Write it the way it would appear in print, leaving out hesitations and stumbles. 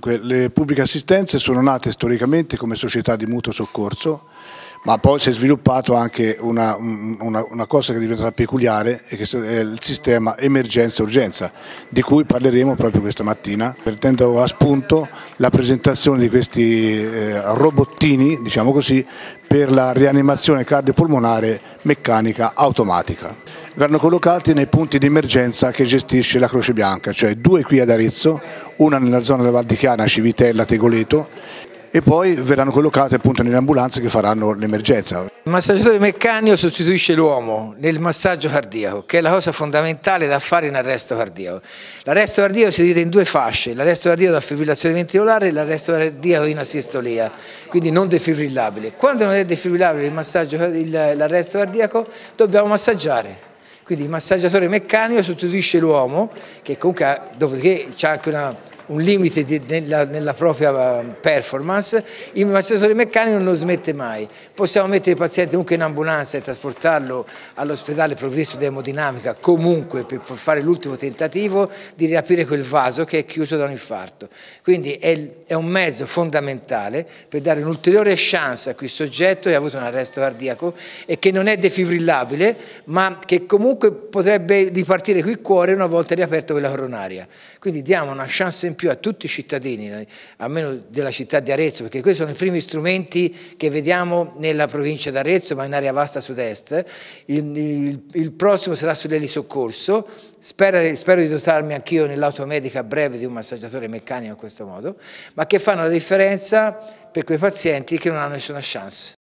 Dunque, le pubbliche assistenze sono nate storicamente come società di mutuo soccorso, ma poi si è sviluppato anche una cosa che è diventata peculiare, e che è il sistema emergenza-urgenza, di cui parleremo proprio questa mattina, prendendo a spunto la presentazione di questi robottini, diciamo così, per la rianimazione cardiopolmonare meccanica automatica. Verranno collocati nei punti di emergenza che gestisce la Croce Bianca, cioè 2 qui ad Arezzo, una nella zona della Val di Chiana, Civitella, Tegoleto, e poi verranno collocate appunto nelle ambulanze che faranno l'emergenza. Il massaggiatore meccanico sostituisce l'uomo nel massaggio cardiaco, che è la cosa fondamentale da fare in arresto cardiaco. L'arresto cardiaco si divide in 2 fasce, l'arresto cardiaco da fibrillazione ventricolare e l'arresto cardiaco in asistolia, quindi non defibrillabile. Quando non è defibrillabile l'arresto cardiaco dobbiamo massaggiare. Quindi il massaggiatore meccanico sostituisce l'uomo, che comunque dopodiché c'è anche un limite nella propria performance. Il massaggiatore meccanico non smette mai. Possiamo mettere il paziente comunque in ambulanza e trasportarlo all'ospedale provvisto di emodinamica, comunque per fare l'ultimo tentativo di riaprire quel vaso che è chiuso da un infarto. Quindi è un mezzo fondamentale per dare un'ulteriore chance a quel soggetto che ha avuto un arresto cardiaco e che non è defibrillabile, ma che comunque potrebbe ripartire qui il cuore una volta riaperto quella coronaria. Quindi diamo una chance in più a tutti i cittadini, almeno della città di Arezzo, perché questi sono i primi strumenti che vediamo nella provincia di Arezzo, ma in area vasta sud-est. Il prossimo sarà sull'elisoccorso. Spero di dotarmi anch'io nell'automedica a breve di un massaggiatore meccanico in questo modo, ma che fanno la differenza per quei pazienti che non hanno nessuna chance.